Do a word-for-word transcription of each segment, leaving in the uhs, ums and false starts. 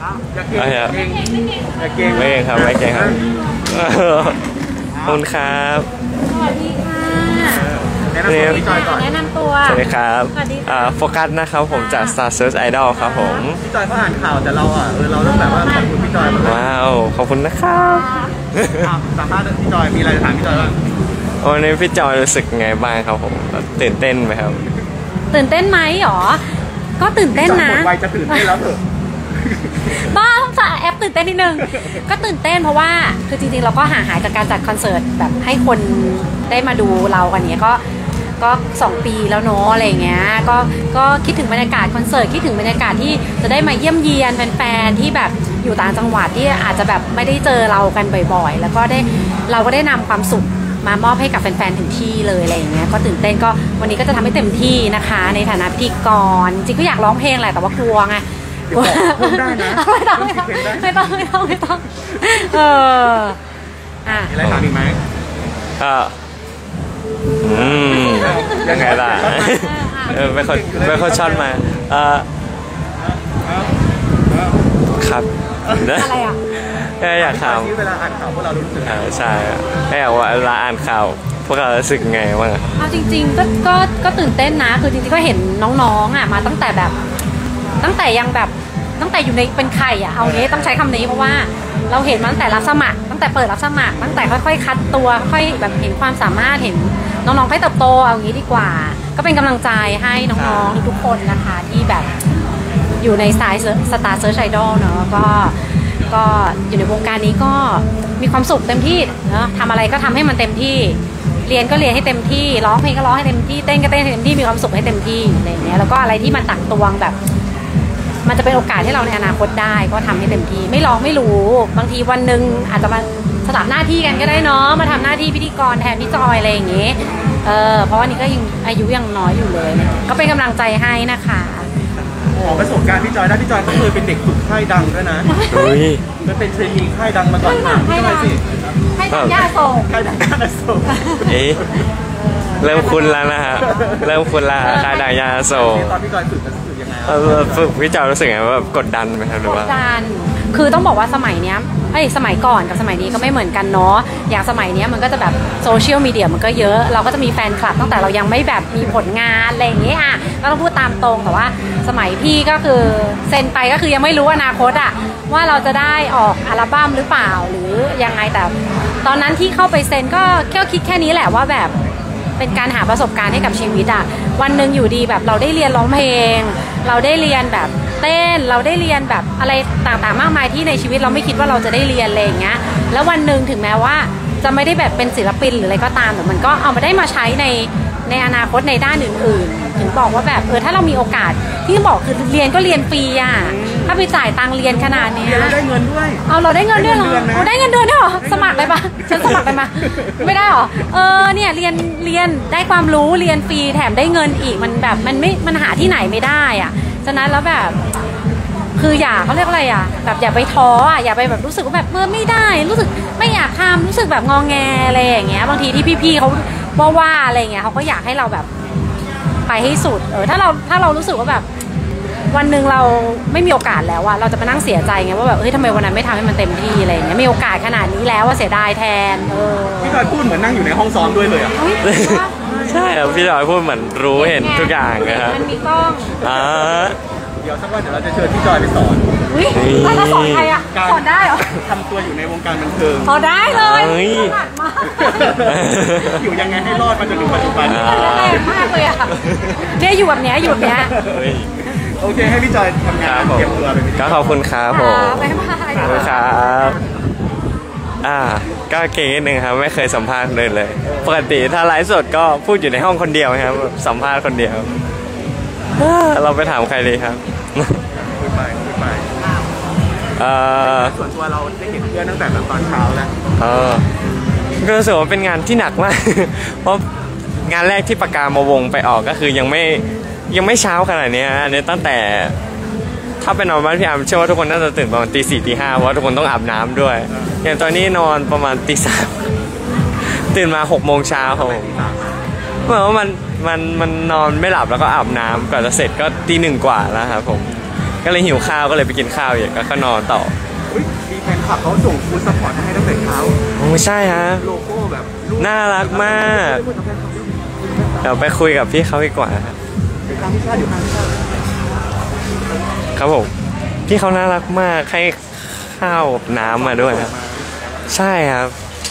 อย่าเก่งอย่าเก่งอย่าเก่งไม่เก่งครับไม่เก่งครับขอบคุณครับสวัสดีค่ะแนะนำตัวพี่จอยก่อนแนะนำตัวสวัสดีครับโฟกัสนะครับผมจาก Star Search Idol ครับผมพี่จอยเขาอ่านข่าวแต่เราอ่ะเออเราต้องแบบว่าขอบคุณพี่จอยว้าวขอบคุณนะครับสัมภาษณ์พี่จอยมีอะไรจะถามพี่จอยบ้างวันนี้พี่จอยรู้สึกไงบ้างครับผมตื่นเต้นไหมครับตื่นเต้นไหมหรอก็ตื่นเต้นนะหมดวัยจะตื่นเต้นแล้วเถอะบ้าต้องจ่าแอปตื่นเต้นนิดนึงก็ตื่นเต้นเพราะว่าคือจริงๆเราก็ห่างหายจากการจัดคอนเสิร์ตแบบให้คนได้มาดูเรากันเนี้ยก็ก็สองปีแล้วเนาะอะไรเงี้ยก็ก็คิดถึงบรรยากาศคอนเสิร์ตคิดถึงบรรยากาศที่จะได้มาเยี่ยมเยียนแฟนๆที่แบบอยู่ต่างจังหวัดที่อาจจะแบบไม่ได้เจอเรากันบ่อยๆแล้วก็ได้เราก็ได้นำความสุขมามอบให้กับแฟนๆถึงที่เลยอะไรอย่างเงี้ยก็ตื่นเต้นก็วันนี้ก็จะทำให้เต็มที่นะคะในฐานะพิธีกรจริงก็อยากร้องเพลงแหละแต่ว่ากลัวไงพูดได้นะไม่ต้องไม่ต้องไม่ต้องไม่ต้องไม่ต้องเอออ่ะมีอะไรถามอีกไหมก็อืมยังไงล่ะเออเป็นคนเป็นคนช็อตมาเออครับอะไรอ่ะก็อยากถามเวลาอ่านข่าวพวกเรารู้สึกใช่ก็อยากว่าเวลาอ่านข่าวพวกเรารู้สึกไงบ้างเอาจริงๆก็ก็ก็ตื่นเต้นนะคือจริงๆก็เห็นน้องๆอ่ะมาตั้งแต่แบบตั้งแต่ยังแบบตั้งแต่อยู่ในเป็นไข่อ่ะเอางี้ต้องใช้คำนี้เพราะว่าเราเห็นมาตั้งแต่รับสมัครตั้งแต่เปิดรับสมัครตั้งแต่ค่อยๆคัดตัวค่อยแบบเห็นความสามารถเห็นน้องๆค่อยเติบโตเอางี้ดีกว่าก็เป็นกำลังใจให้น้องๆทุกคนนะคะที่แบบอยู่ในสาย Star Search Idol เนอะก็ก็อยู่ในวงการนี้ก็มีความสุขเต็มที่เนอะทำอะไรก็ทำให้มันเต็มที่เรียนก็เรียนให้เต็มที่ร้องเพลงก็ร้องให้เต็มที่เต้นก็เต้นให้เต็มที่มีความสุขให้เต็มที่อะไรอย่างเงี้ยแล้วก็อะไรที่มันตักตวงแบบมันจะเป็นโอกาสให้เราในอนาคตได้ก็ทำให้เต็มที่ไม่ร้องไม่รู้บางทีวันหนึ่งอาจจะมาสลับหน้าที่กันก็ได้เนาะมาทำหน้าที่พิธีกรแทนพี่จอยอะไรอย่างเงี้ยเออเพราะว่านี่ก็ยังอายุยังน้อยอยู่เลยก็เป็นกำลังใจให้นะคะขอประสบการณ์พี่จอยได้พี่จอยก็เคยเป็นเด็กฝึกค่ายดังด้วยนะมันเป็นเทรนนีค่ายดังมาก่อนนะค่ายดังค่ายดังย่าโศกค่ายดังย่าโศกเอ๊ะเริ่มคุ้นแล้วนะฮะเริ่มคุ้นละค่ายดังย่าโศกตอนพี่จอยฝึกรู้สึกยังไงฝึกพี่จอยรู้สึกไงว่ากดดันไหมครับหรือว่ากดดันคือต้องบอกว่าสมัยเนี้ยไอ้สมัยก่อนกับสมัยนี้ก็ไม่เหมือนกันเนาะอย่างสมัยนี้มันก็จะแบบโซเชียลมีเดียมันก็เยอะเราก็จะมีแฟนคลับตั้งแต่เรายังไม่แบบมีผลงานอะไรอย่างเงี้ยอ่ะก็ต้องพูดตามตรงแต่ว่าสมัยพี่ก็คือเซ็นไปก็คือยังไม่รู้อนาคตอ่ะว่าเราจะได้ออกอัลบั้มหรือเปล่าหรือยังไงแต่ตอนนั้นที่เข้าไปเซ็นก็แค่คิดแค่นี้แหละว่าแบบเป็นการหาประสบการณ์ให้กับชีวิตอ่ะวันหนึ่งอยู่ดีแบบเราได้เรียนร้องเพลงเราได้เรียนแบบเต้นเราได้เรียนแบบอะไรต่างๆมากมายที่ในชีวิตเราไม่คิดว่าเราจะได้เรียนอะไรอย่างเงี้ยแล้ววันหนึ่งถึงแม้ว่าจะไม่ได้แบบเป็นศิลปินหรืออะไรก็ตามแต่มันก็เอามาได้มาใช้ในในอนาคตในด้านอื่นๆถึงบอกว่าแบบเออถ้าเรามีโอกาสที่บอกคือเรียนก็เรียนฟรีอ่ะถ้าไปจ่ายตังค์เรียนขนาดนี้เราได้เงินด้วยเอาเราได้เงินด้วยเหรอเราได้เงินเดือนด้วยเหรอสมัครได้ปะฉันสมัครได้ปะไม่ได้หรอเออเนี่ยเรียนเรียนได้ความรู้เรียนฟรีแถมได้เงินอีกมันแบบมันไม่มันหาที่ไหนไม่ได้อ่ะฉะนั้นแล้วแบบคืออย่าเขาเรียกอะไรอ่ะแบบอย่าไปท้ออ่ะอย่าไปแบบรู้สึกว่าแบบเมื่อไม่ได้รู้สึกไม่อยากทำรู้สึกแบบงอแงอะไรอย่างเงี้ยบางทีที่พี่ๆเขาว่าว่าอะไรเงี้ยเขาก็อยากให้เราแบบไปให้สุดเออถ้าเราถ้าเรารู้สึกว่าแบบวันหนึ่งเราไม่มีโอกาสแล้วอะเราจะมานั่งเสียใจไงว่าแบบเฮ้ยทำไมวันนั้นไม่ทำให้มันเต็มที่อะไรอย่างเงี้ยมีโอกาสขนาดนี้แล้วว่าเสียดายแทนเออพี่จอยพูดเหมือนนั่งอยู่ในห้องซ้อมด้วยเลยอ่ะใช่ครับพี่จอยพูดเหมือนรู้เห็นทุกอย่างนะครับมันมีกล้องอ่าเดี๋ยวสักวันเดี๋ยวเราจะเชิญพี่จอยไปสอนอุ้ยเราสอนใครอะสอนได้เหรอทำตัวอยู่ในวงการบันเทิงพอได้เลยอยู่ยังไงให้รอดมาจนถึงปัจจุบันแรงมากเลยอะเนี่ยอยู่แบบเนี้ยอยู่แบบเนี้ยโอเคให้พี่จอยทำงานเตรียมตัวเลยก็ขอบคุณครับผมบ๊ายบายขอบคุณครับอ่าก็เก่งนิดนึงครับไม่เคยสัมภาษณ์เลยเลยปกติถ้าไลฟ์สดก็พูดอยู่ในห้องคนเดียวครับสัมภาษณ์คนเดียวเราไปถามใครดีครับคุยไปคุยไปส่วนตัวเราได้เห็นเพื่อนตั้งแต่แบบตอนเช้าแล้วเออก็รู้สึกว่าเป็นงานที่หนักมากเพราะงานแรกที่ประกาศมาวงไปออกก็คือยังไม่ยังไม่เช้าขนาดนี้อันนี้ตั้งแต่ถ้าไปนอนบ้านพี่อาร์มเชื่อว่าทุกคนน่าจะตื่นประมาณตีสี่ตีห้าเพราะทุกคนต้องอาบน้ำด้วยอย่างตอนนี้นอนประมาณตีสามตื่นมาหกโมงเช้าครับผมเพราะว่ามันมันมันนอนไม่หลับแล้วก็อาบน้ำก่อนจะเสร็จก็ตีหนึ่งกว่าแล้วครับผมก็เลยหิวข้าวก็เลยไปกินข้าวอีกแล้วก็นอนต่ออุ๊ยมีแฟนคลับเขาส่งฟูดซัพพอร์ตให้ตั้งแต่เช้าโอ้ใช่ฮะโลโก้แบบรูปน่ารักมากเดี๋ยวไปคุยกับพี่เขาดีกว่าครับอยู่ข้างพี่ชาติอยู่ข้างพี่ชาติครับผมพี่เขาน่ารักมากให้ข้าวกับน้ำมาด้วยครับใช่ครับ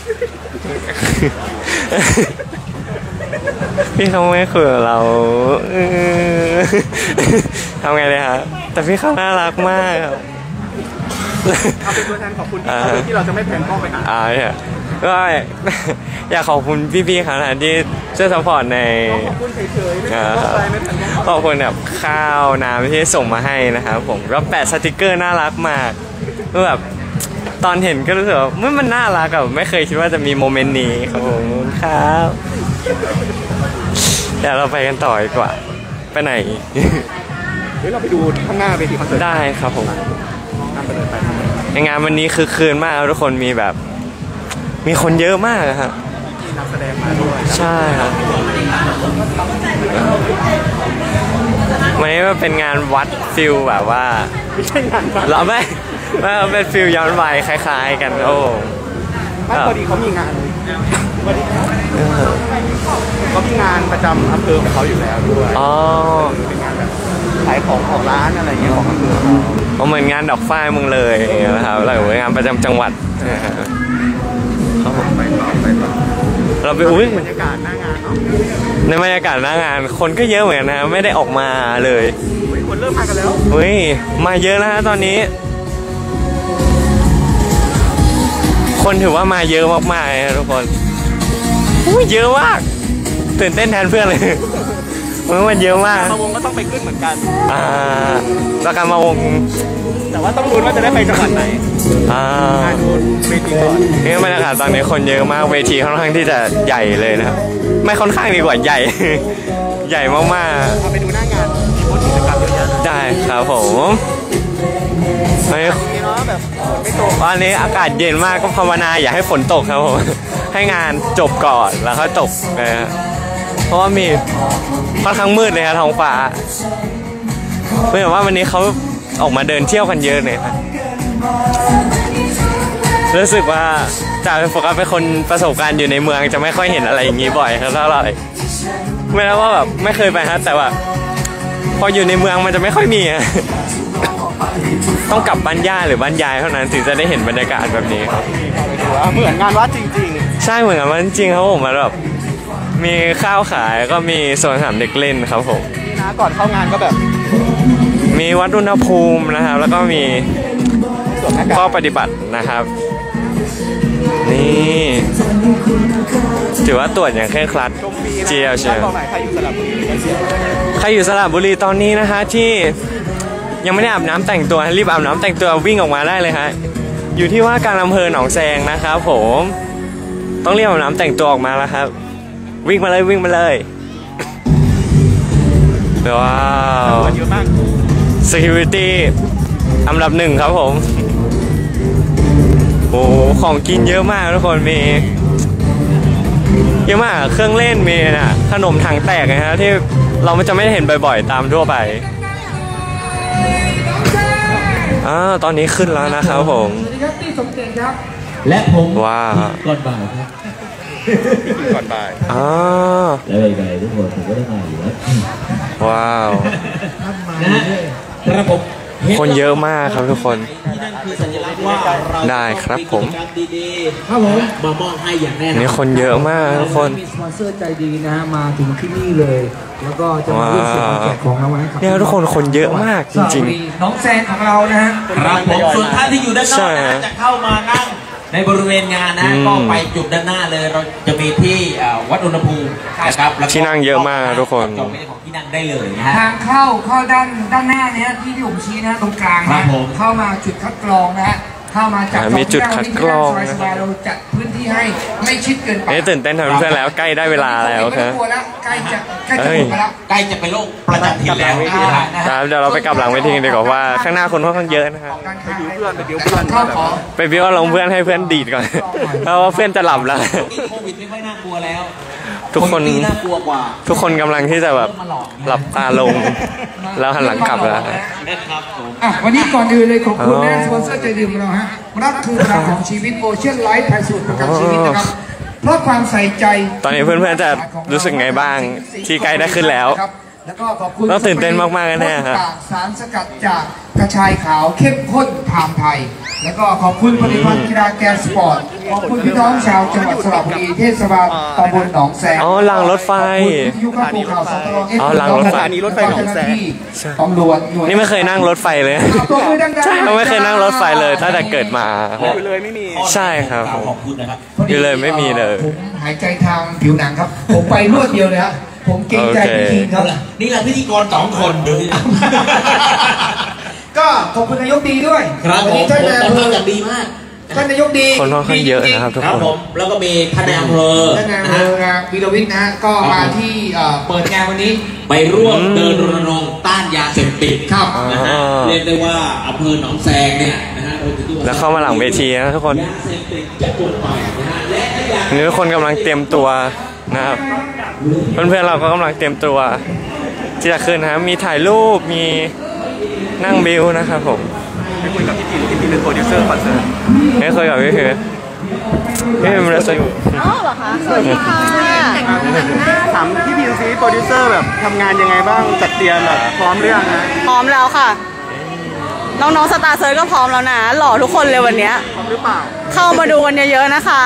พี่เขาไม่คุยกับเราเออทำไงเลยครับแต่พี่เขาน่ารักมากครับเอาเป็นตัวแทนขอบคุณพี่เขาที่เราจะไม่แพนกล้องไปหาอ่าเนี่ยก็อยากขอบคุณพี่ๆเขานะที่ช่วยซัพพอร์ตในขอบคุณเฉยๆไม่แพนกล้องไปไม่แพนกล้องขอบคุณแบบข้าวน้ำที่ส่งมาให้นะครับผมก็แปะสติกเกอร์น่ารักมากก็แบบตอนเห็นก็รู้สึกว่ามันมันน่ารักอะไม่เคยคิดว่าจะมีโมเมนต์นี้ครับผมครับเดี๋ยวเราไปกันต่อดีกว่าไปไหนเดี๋ยวเราไปดูข้างหน้าเวทีคอนเสิร์ตได้ครับผมนั่งไปเลยไปในงานวันนี้คือคืนมากทุกคนมีแบบมีคนเยอะมากอะฮะมีนักแสดงมาด้วยใช่ครับวันนี้มันเป็นงานวัดฟิลแบบว่าไม่ใช่งานวัดเราไม่ไม่เป็นฟิลย้อนวัยคล้ายๆกันโอ้ไม่พอดีเขามีงานพอดีเขามีงานประจำอำเภอของเขาอยู่แล้วด้วยอ๋อเป็นงานแบบขายของของร้านอะไรเงี้ยของอำเภอเขาเอาเหมือนงานดอกฝ้ายเมึงเลยนะครับแล้วงานประจำจังหวัดครับผมไปต่อไปต่อเราไปอุ้ยบรรยากาศหน้างานเนาะในบรรยากาศหน้างานคนก็เยอะเหมือนกันนะไม่ได้ออกมาเลยเฮ้ยคนเริ่มมากันแล้วเฮ้ยมาเยอะนะฮะตอนนี้ คนถือว่ามาเยอะมากๆเลยนะทุกคนอุ้ยเยอะมากตื่นเต้นแทนเพื่อนเลยมันมันเยอะมากมาวงก็ต้องไปขึ้นเหมือนกันอ่าประกันมาวงแต่ว่าต้องลุ้นว่าจะได้ไปจังหวัดไหนอ่ามาดูเวทีก่อนนี่บรรยากาศตอนนี้คนเยอะมากเวทีค่อนข้างที่จะใหญ่เลยนะครับไม่ค่อนข้างดีกว่าใหญ่ ใหญ่มากเอาไปดูหน้างานมีบูธกิจกรรมเยอะแยะๆได้ครับผมเฮ้ยมีเนาะแบบฝนไม่ตกวันนี้อากาศเย็นมากก็ภาวนาอย่าให้ฝนตกครับผม ให้งานจบก่อนแล้วค่อยตกนะฮะเพราะว่ามีค่อนข้างมืดเลยครับท้องฟ้าเพื่อว่าวันนี้เขาออกมาเดินเที่ยวกันเยอะเลยครับรู้สึกว่าจากโฟกัสเป็นคนประสบการณ์อยู่ในเมืองจะไม่ค่อยเห็นอะไรอย่างนี้บ่อยเท่าไหร่ไม่ได้ว่าแบบไม่เคยไปฮะแต่ว่าพออยู่ในเมืองมันจะไม่ค่อยมีอะ ต้องกลับบ้านย่าหรือบ้านยายเท่านั้นถึงจะได้เห็นบรรยากาศแบบนี้ครับไปดูว่าเหมือนงานวัดจริงใช่เหมือนกันว่าจริงๆครับผมมันแบบมีข้าวขายก็มีสวนสนามเด็กเล่นครับผมๆนี่นะก่อนเข้างานก็แบบมีวัดอุณหภูมินะครับแล้วก็มีสวมหน้ากาข้อก ปฏิบัตินะครับนี่ถือว่าตรวจอย่างเคร่งครัดชมฟรีนะเจียวเชียวบอกหน่อยใครอยู่สระบุรีก็เชียร์ใครอยู่สระบุรีตอนนี้นะฮะที่ยังไม่ได้อาบน้ำแต่งตัวรีบอาบน้ำแต่งตัววิ่งออกมาได้เลยฮะอยู่ที่ว่าการอำเภอหนองแซงนะครับผมต้องรีบอาบน้ำแต่งตัวออกมาแล้วครับวิ่งมาเลยวิ่งมาเลยว้าวคนเยอะมาก security อันดับหนึ่งครับผมโอ้โหของกินเยอะมากทุกคนมีเยอะมากเครื่องเล่นมีนะขนมถังแตกนะฮะที่เราไม่จะไม่ได้เห็นบ่อยๆตามทั่วไปอ่าตอนนี้ขึ้นแล้วนะครับผมสวัสดีครับพี่สมเกียรติครับ และผมว้าวก่อนบ่ายครับก่อนบ่ายอ่าแล้วใดๆทุกคนผมก็ได้มาอยู่แล้วว้าวนะฮะระบบคนเยอะมากครับทุกคนที่นั่นคือสัญลักษณ์ว่าเราได้ครับผมกิจกรรมดีๆครับผมมามอบให้อย่างแน่นอนนี่คนเยอะมากทุกคนมีสปอนเซอร์ใจดีนะฮะมาถึงที่นี่เลย แล้วก็จะมาร่วมสนุกแจกของรางวัลให้กับเนี่ยทุกคนคนเยอะมากจริงๆน้องแซนของเรานะฮะครับผมส่วนท่านที่อยู่ด้านนใช่อกนะฮะจะเข้ามานั่งในบริเวณงานนะอืมก็ไปจุดด้านหน้าเลยเราจะมีที่เอ่อวัดอุณหภูมินะครับแล้วก็ที่นั่งเยอะมากทุกคนจองไม่ได้ของที่นั่งได้เลยนะฮะทางเข้าเข้าด้านด้านหน้าเนี้ยที่ที่ผมชี้นะตรงกลางครันะบผมเข้ามาจุดคัดกรองนะฮะเข้ามาจับอ่ามีจุดคัดกรองนะสบายๆเราจัดพื้นที่ให้ไม่ชิดเกินไปนี่ตื่นเต้นแทนเพื่อนแล้วใกล้ได้เวลาแล้วคไม่รัต้อบ งกลัวแล้วใกล้จะใกล้จะหมดไปแล้วใกล้จะเป็นโรคประจำถิ่นแล้วนะฮะครับเดี๋ยวเราไปกลับหลังเวทีกันดีกว่าว่าข้างหน้าคนค่อนข้างเยอะนะครับการไปค้าบิวเพื่อนไปบิวเพื่อนเข้าแบบขอไปบิ้วอารมณ์เพื่อนให้เพื่อนดีดก่อน เพราะว่าเพื่อนจะหลับแล้วโควิดไม่ค่อยน่ากลัวแล้วทุกคนที่น่ากลัวกว่าทุกคนกำลังที่จะแบบหลับตาลง แล้วหันหลังกลับแล้วนะครับผมอ่ะวันนี้ก่อนอื่นเลยขอบคุณอ๋นะอสปอนเซอร์ใจดีของเราฮะรักคือพลังของชีวิตโอเชียนไลฟ์ไทยสูตรประกันชีวิตนะครับเพราะความใส่ใจตอนนี้เพื่อนๆจะรู้สึกไงบ้างที่ใกล้ได้ขึ้นแล้วแล้วก็ขอบคุณต้องตื่นเต้นมากๆแน่ๆครับสารสกัดจากกระชายขาวเข้มข้นไทม์ไทย แล้วก็ขอบคุณผลิตภัณฑ์กีฬาแกนสปอร์ตขอบคุณพี่น้องชาวจังหวัดสระบุรีเทศบาลตำบลหนองแสงอ๋อรางรถไฟขอบคุณวิทยุข้ามภูเขาสตรเอฟอ๋อรางรถไฟสถานีรถไฟหนองแสงตำรวจหน่วยนี่ไม่เคยนั่งรถไฟเลยตัวมือดังๆใช่เราไม่เคยนั่งรถไฟเลยตั้งแต่เกิดมาอยู่เลยไม่มีใช่ครับขอบคุณนะครับอยู่เลยไม่มีเลยผมหายใจทางผิวหนังครับ ผมไปรวดเดียวเลยฮะผมเกรงใจโอเคพี่คิงครับนี่แหละพิธีกรสองคนดูสิก็ขอบคุณนายกดีด้วยครับวันผมนี้ท่านผมนายตอบอำเภรับออย่างดีมากท่านนายกดีคนค่อนข้างเยอะนะครับทุกครัคบนผมแล้วก็มีท่านนายอำเภอท่านนายอำเภนะอฮะวีรวิทย์นะฮะก็มาที่เอ่อเปิดงานวันนี้ไปร่วมเดินรณรงค์ต้านยาเสพติดครับนะฮะอ๋อเรียกได้ว่าอำเภอหนองแซงเนี่ยนะฮะแล้วเข้ามาหลังเวทีนะทุกคนยาเสพติดจะปลดปล่อยนะฮะและยานี่ทุกคนกำลังเตรียมตัวนะครับ เพื่อนๆเราก็กำลังเตรียมตัว ที่จะขึ้นนะครับมีถ่ายรูปมีนั่งบิวนะครับผมไปคุยกับพี่ติ๋วพี่ติ๋วเป็นโปรดิวเซอร์คอนเสิร์ตไม่เคยกับพี่คือพี่เป็นรัสเซียอ๋อเหรอคะ สวัสดีค่ะถามพี่ติ๋วซิโปรดิวเซอร์แบบทำงานยังไงบ้างจัดเตรียมแบบพร้อมเรื่องนะพร้อมแล้วค่ะ น้องๆสตาร์เซิร์ชก็พร้อมแล้วนะ หล่อทุกคนเลยวันเนี้ยพร้อมหรือเปล่าเข้ามาดูกันเยอะๆนะคะ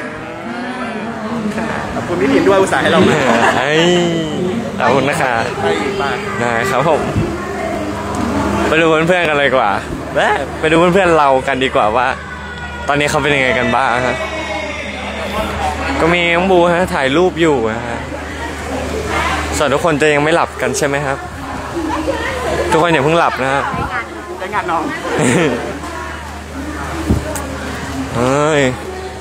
ขอบคุณพี่ติ๋วด้วยอุตส่าห์ให้เรามาไอ้ขอบคุณนะคะไปมานะครับผมไปดูเพื่อนๆกันเลยดีกว่าไปดูเพื่อนๆเรากันดีกว่าว่า ตอนนี้เขาเป็นยังไงกันบ้างฮะก็มีน้องบูฮะถ่ายรูปอยู่นะฮะส่วนทุกคนจะยังไม่หลับกันใช่ไหมครับ ทุกคนอย่าเพิ่งหลับนะครับได้งานน้องเฮ้ย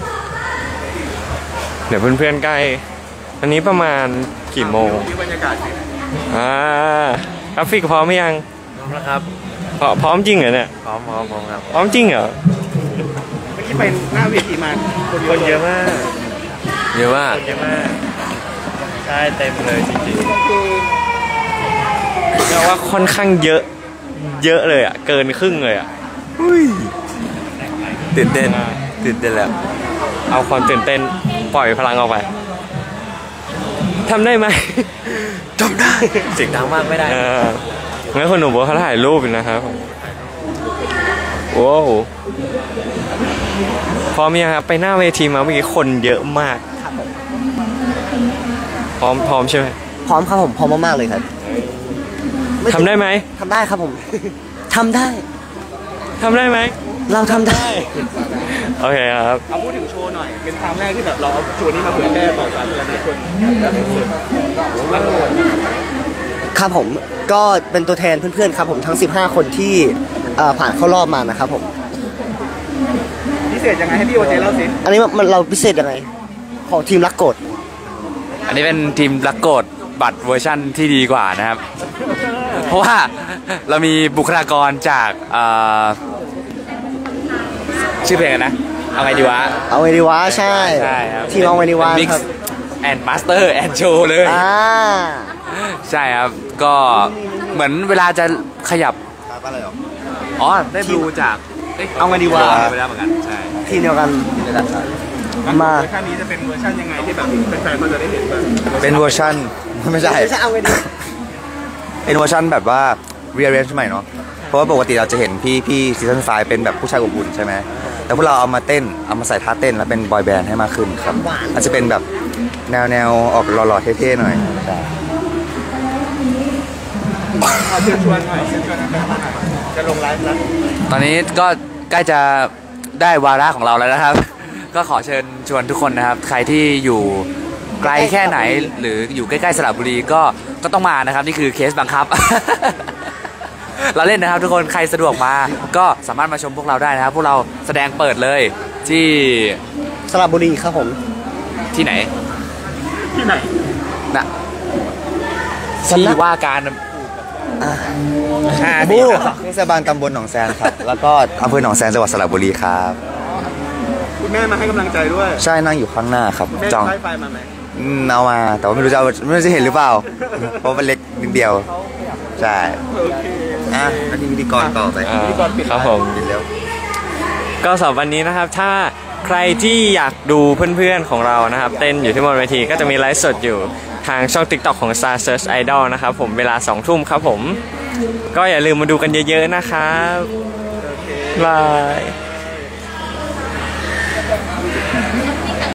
เดี๋ยวเพื่อนๆใกล้อันนี้ประมาณกี่โมงที่บรรยากาศสิอ่ากราฟิกพร้อมหรือยังพร้อมแล้วครับพร้อมพร้อมจริงเหรอเนี่ยพร้อมพร้อมพร้อมครับพร้อมจริงเหรอเมื่อกี้ไปหน้าเวทีมาคนเยอะมากเยอะมากเยอะมากใช่เต็มเลยจริงเรียกว่าค่อนข้างเยอะเยอะเลยอ่ะเกินครึ่งเลยอ่ะตื่นเต้นตื่นเต้นแล้วเอาความตื่นเต้นปล่อยพลังออกไปทำได้ไหมทำได้เสียงดังมากไม่ได้งั้นคนหนุ่มบอกเขาถ่ายรูปอยู่นะครับโอ้โหพร้อมยังครับไปหน้าเวทีมาเมื่อกี้คนเยอะมากพร้อมพร้อมใช่ไหมพร้อมครับผมพร้อมมากๆเลยครับทำได้ไหมทำได้ครับผมทำได้ทำได้ไหมเราทำได้โอเคครับๆเอาพูดถึงโชว์หน่อย เป็นครั้งแรกที่แบบเราเอาโชว์นี้มาเผยแพร่ต่อสาธารณชนแบบสุดครับผมก็เป็นตัวแทนเพื่อนๆครับผมทั้งสิบห้าคนที่เอ่อผ่านเข้ารอบมานะครับผมพิเศษยังไงให้พี่โอเจเล่าสิอันนี้มันเราพิเศษยังไงของทีมรักโกดอันนี้เป็นทีมรักโกดบัตรเวอร์ชั่นที่ดีกว่านะครับ เพราะว่าเรามีบุคลากรจากเอ่อชื่อเพลงอะไรนะ เอาไงดีวะเอาไงดีวะใช่ใช่ครับทีมเอาไงดีวะมิกครับซ์แอนด์มาสเตอร์แอนด์โชว์เลยอ่าใช่ครับ ก็เหมือนเวลาจะขยับอ๋อ ได้ดูจากยเอาไงดีวะไปแล้วเหมือนกัน ใช่ทีมเดียวกันมาเวอร์ชันนี้จะเป็นเวอร์ชันยังไงที่แบบแฟนๆเขาจะได้เห็นบ้างเป็นเวอร์ชันไม่ใช่ไม่ใช่เอาไงดีเป็นเวอร์ชันแบบว่า rearrange ใหม่เนาะเพราะว่าปกติเราจะเห็นพี่พี่ซีซั่นไฟเป็นแบบผู้ชายอบอุ่นใช่ไหมแต่พวกเราเอามาเต้นเอามาใส่ท่าเต้นแล้วเป็นบอยแบนด์ให้มากขึ้นครับอาจจะเป็นแบบแนวแนวออกหล่อๆเท่ๆหน่อยใช่เอาเชิญชวนหน่อยเชิญชวนแฟนๆหน่อยจะลงไลฟ์แล้วตอนนี้ก็ใกล้จะได้วาระของเราแล้วนะครับ ก็ขอเชิญชวนทุกคนนะครับ ใครที่อยู่ไกลแค่ไหนหรืออยู่ใกล้ๆสระบุรีก็ก็ต้องมานะครับ นี่คือเคสบังคับ เราเล่นนะครับทุกคนใครสะดวกมาก็สามารถมาชมพวกเราได้นะครับ พวกเราแสดงเปิดเลยที่สระบุรีครับผมที่ไหนที่ไหนนะสำนัที่กว่าการอ่าห้าบูที่เทศบาลตำบลหนองแซนครับแล้วก็อำเภอหนองแซนจังหวัดสระบุรีครับคุณแม่มาให้กำลังใจด้วยใช่นั่งอยู่ข้างหน้าครับคุณแม่จองได้ไฟล์มาไหมอืมเอามาแต่ว่าไม่รู้จะเอาไม่รู้จะเห็นหรือเปล่า เพราะมันเล็กนิดเดียวใช่อ่ะอันนี้พิธีกรต่อไปอ่าครับผมปิดแล้วก็สำหรับวันนี้นะครับถ้าใครที่อยากดูเพื่อนๆของเรานะครับเต้นอยู่ที่บนเวทีก็จะมีไลฟ์สดอยู่ทางช่อง ติ๊กต็อก ของ Star Search Idol นะครับผมเวลาสองทุ่มครับผมก็อย่าลืมมาดูกันเยอะๆนะครับบาย